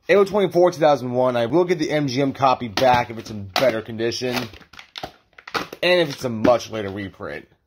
April 24, 2001. I will get the MGM copy back if it's in better condition. And if it's a much later reprint.